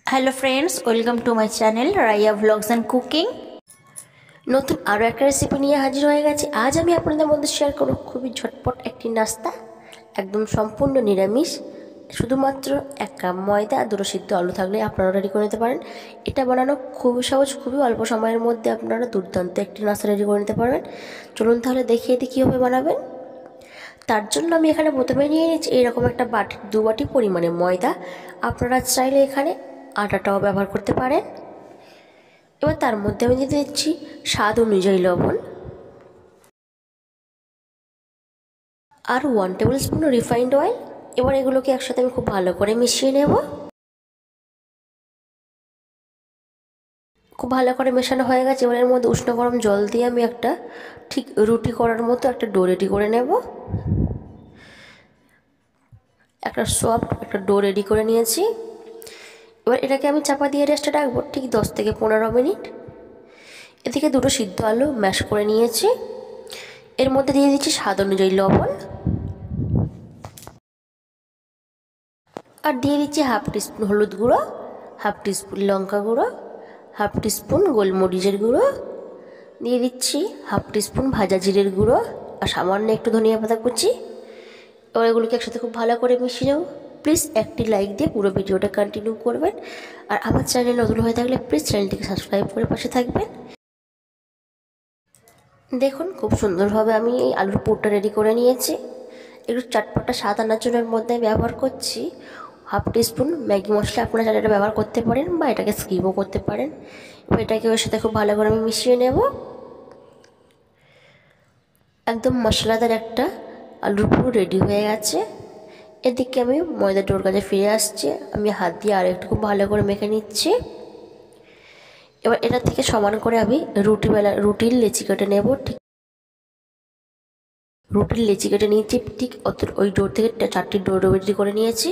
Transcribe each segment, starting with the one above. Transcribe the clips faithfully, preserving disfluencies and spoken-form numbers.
Hello friends, welcome to my channel Raiya blogs and cooking. নতুন আরও একটা রেসিপি নিয়ে হাজির হয়ে গেছে। আজ আমি আপনাদের মধ্যে শেয়ার করব খুবই ঝটপট একটি নাস্তা, একদম সম্পূর্ণ নিরামিষ। শুধুমাত্র এক কাপ ময়দা আর দুটো সিদ্ধ আলু থাকলে আপনারা রেডি করে নিতে পারেন। এটা বানানো খুবই সহজ, খুবই অল্প সময়ের মধ্যে আপনারা দুর্দান্ত একটি নাস্তা রেডি করে নিতে পারবেন। চলুন তাহলে দেখিয়ে দিই কীভাবে বানাবেন। তার জন্য আমি এখানে প্রথমে নিয়ে নিচ্ছি এইরকম একটা বাটি, দু বাটি পরিমাণে ময়দা। আপনারা চাইলে এখানে আটাটাও ব্যবহার করতে পারেন। এবার তার মধ্যে আমি দিয়ে দিচ্ছি স্বাদ অনুযায়ী লবণ আর one tablespoon refined oil. এবার এগুলোকে একসাথে আমি খুব ভালো করে মিশিয়ে নেব। খুব ভালো করে মেশানো হয়ে গেছে। এবার এর মধ্যে উষ্ণ গরম জল দিয়ে আমি একটা ঠিক রুটি করার মতো একটা ডো রেডি করে নেব। একটা সফট একটা ডো রেডি করে নিয়েছি। এবার এটাকে আমি চাপা দিয়ে রেস্টে রাখবো ঠিক দশ থেকে পনেরো মিনিট। এদিকে দুটো সিদ্ধ আলু ম্যাশ করে নিয়েছি। এর মধ্যে দিয়ে দিচ্ছি স্বাদ অনুযায়ী লবণ আর দিয়ে দিচ্ছি হাফ টিস্পুন হলুদ গুঁড়ো, হাফ টিস্পুন লঙ্কা গুঁড়ো, হাফ টিস্পুন গোলমরিচের গুঁড়ো, দিয়ে দিচ্ছি হাফ টিস্পুন ভাজা জিরের গুঁড়ো আর সামান্য একটু ধনিয়া পাতা কুচি। এবার এগুলোকে একসাথে খুব ভালো করে মিশিয়ে নেব। প্লিজ একটি লাইক দিয়ে পুরো ভিডিওটা কন্টিনিউ করবেন। আর আমার চ্যানেল নতুন হয়ে থাকলে প্লিজ চ্যানেলটিকে সাবস্ক্রাইব করে পাশে থাকবেন। দেখুন খুব সুন্দরভাবে আমি এই আলুর পুরটা রেডি করে নিয়েছি। একটু চটপটা স্বাদ আনার জন্য এর মধ্যে ব্যবহার করছি হাফ টিস্পুন ম্যাগি মশলা। আপনারা চাইলে এটা ব্যবহার করতে পারেন বা এটাকে স্কিপও করতে পারেন। এবার এটাকে ওর সাথে খুব ভালো করে আমি মিশিয়ে নেব। একদম মশলাদার একটা আলুর পুর রেডি হয়ে গেছে। এদিকে আমি ময়দা ডোর কাছে ফিরে আসছি। আমি হাত দিয়ে আর একটু খুব ভালো করে মেখে নিচ্ছি। এবার এটা থেকে সমান করে আমি রুটি বেলা রুটির লেচি কেটে নেব। ঠিক রুটির লেচি কেটে নিয়েছি ঠিক অত ওই ডোর থেকে চারটি ডোর রেডি করে নিয়েছি।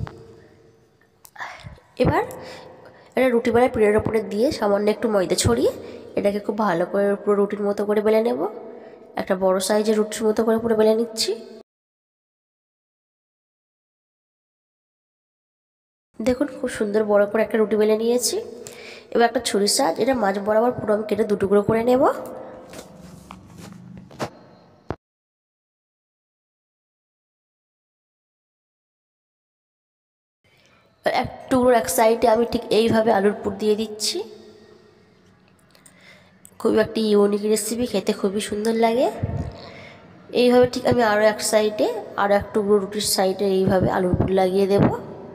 এবার এটা রুটি বেলায় পিঠের ওপরে দিয়ে সামান্য একটু ময়দা ছড়িয়ে এটাকে খুব ভালো করে পুরো রুটির মতো করে বেলে নেব। একটা বড় সাইজের রুটির মতো করে পুরো বেলে নিচ্ছি। দেখুন খুব সুন্দর বড় করে একটা রুটি বেলে নিয়েছি। এবার একটা ছুরির সাহায্যে এটা মাঝ বরাবর পুরো আমি কেটে দু টুকরো করে নেব। এক টুকরো এক সাইডে আমি ঠিক এইভাবে আলুর পুর দিয়ে দিচ্ছি। খুবই একটি ইউনিক রেসিপি, খেতে খুবই সুন্দর লাগে। এইভাবে ঠিক আমি আরও এক সাইডে আরও এক টুকরো রুটির সাইডে এইভাবে আলুর পুর লাগিয়ে দেব।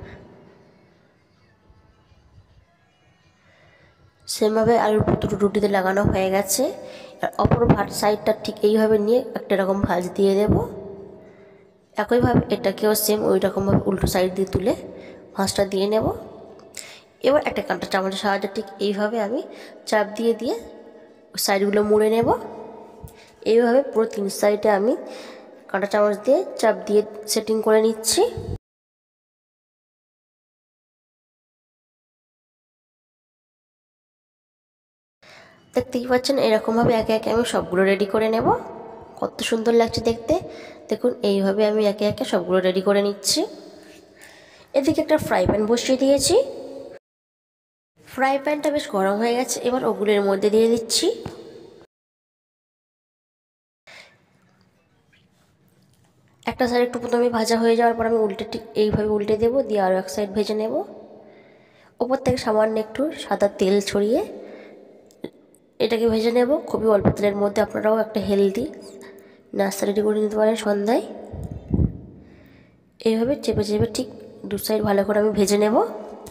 সেমভাবে আলুর পুর দুটো রুটিতে লাগানো হয়ে গেছে। আর অপর ভাত সাইডটা ঠিক এইভাবে নিয়ে একটা রকম ভাঁজ দিয়ে দেব। একইভাবে এটাকেও সেম ওই রকমভাবে উল্টো সাইড দিয়ে তুলে ভাঁজটা দিয়ে নেব। এবার একটা কাঁটা চামচের সাহায্যে ঠিক এইভাবে আমি চাপ দিয়ে দিয়ে সাইডগুলো মুড়ে নেব। এইভাবে পুরো তিন সাইডে আমি কাঁটা চামচ দিয়ে চাপ দিয়ে সেটিং করে নিচ্ছি। দেখতেই পাচ্ছেন এরকমভাবে একে একে আমি সবগুলো রেডি করে নেব। কত সুন্দর লাগছে দেখতে। দেখুন এইভাবে আমি একে একে সবগুলো রেডি করে নিচ্ছি। এদিকে একটা ফ্রাই প্যান বসিয়ে দিয়েছি। ফ্রাই প্যানটা বেশ গরম হয়ে গেছে। এবার ওগুলোর মধ্যে দিয়ে দিচ্ছি। একটা সাইড একটু প্রথমে ভাজা হয়ে যাওয়ার পর আমি উল্টে ঠিক এইভাবে উল্টে দেবো, দিয়ে আরও এক সাইড ভেজে নেব। ওপর থেকে সামান্য একটু সাদা তেল ছড়িয়ে এটাকে ভেজে নেব। খুবই অল্প তেলের মধ্যে আপনারাও একটা হেলদি নাস্তা রেডি করে নিতে পারেন সন্ধ্যায়। এইভাবে চেপে চেপে ঠিক দু সাইড ভালো করে আমি ভেজে নেব।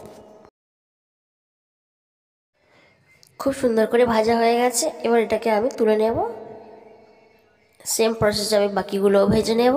খুব সুন্দর করে ভাজা হয়ে গেছে। এবার এটাকে আমি তুলে নেব। সেম প্রসেসে আমি বাকিগুলোও ভেজে নেব।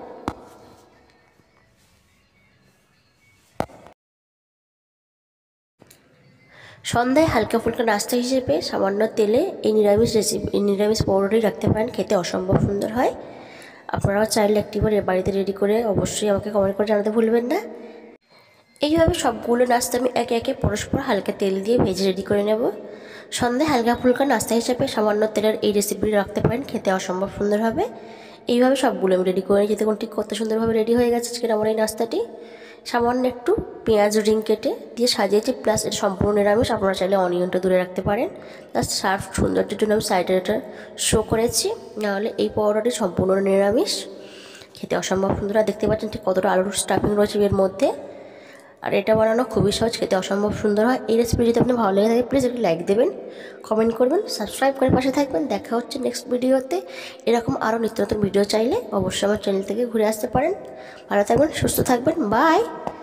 সন্ধ্যায় হালকা ফুলকা নাস্তা হিসেবে সামান্য তেলে এই নিরামিষ রেসিপি এই নিরামিষ পরোটাই রাখতে পারেন, খেতে অসম্ভব সুন্দর হয়। আপনারাও চাইলে একটিবার বাড়িতে রেডি করে অবশ্যই আমাকে কমেন্ট করে জানাতে ভুলবেন না। এইভাবে সবগুলো নাস্তা আমি একে একে পরস্পর হালকা তেল দিয়ে ভেজে রেডি করে নেব। সন্ধ্যায় হালকা ফুলকা নাস্তা হিসেবে সামান্য তেলের এই রেসিপি রাখতে পারেন, খেতে অসম্ভব সুন্দর হবে। এইভাবে সবগুলো আমি রেডি করে নিয়েছি। দেখুন ঠিক কত সুন্দরভাবে রেডি হয়ে গেছে আজকের আমার এই নাস্তাটি। সামান্য একটু পেঁয়াজ রিং কেটে দিয়ে সাজিয়েছি, প্লাস এটা সম্পূর্ণ নিরামিষ। আপনারা চাইলে অনিয়নটা দূরে রাখতে পারেন। জাস্ট সার্ভ সৌন্দর্যের জন্য আমি সাইডে এটা শো করেছি, নাহলে এই পরোটাটি সম্পূর্ণ নিরামিষ। খেতে অসম্ভব সুন্দর। আর দেখতে পাচ্ছেন ঠিক কতটা আলুর স্টাফিং রয়েছে এর মধ্যে। আর এটা বানানো খুবই সহজ, খেতে অসম্ভব সুন্দর হয়। এই রেসিপি যদি আপনি ভালো লেগে থাকে প্লিজ একটি লাইক দেবেন, কমেন্ট করবেন, সাবস্ক্রাইব করে পাশে থাকবেন। দেখা হচ্ছে নেক্সট ভিডিওতে। এরকম আরও নিত্য নতুন ভিডিও চাইলে অবশ্যই আমার চ্যানেল থেকে ঘুরে আসতে পারেন। ভালো থাকবেন, সুস্থ থাকবেন, বাই।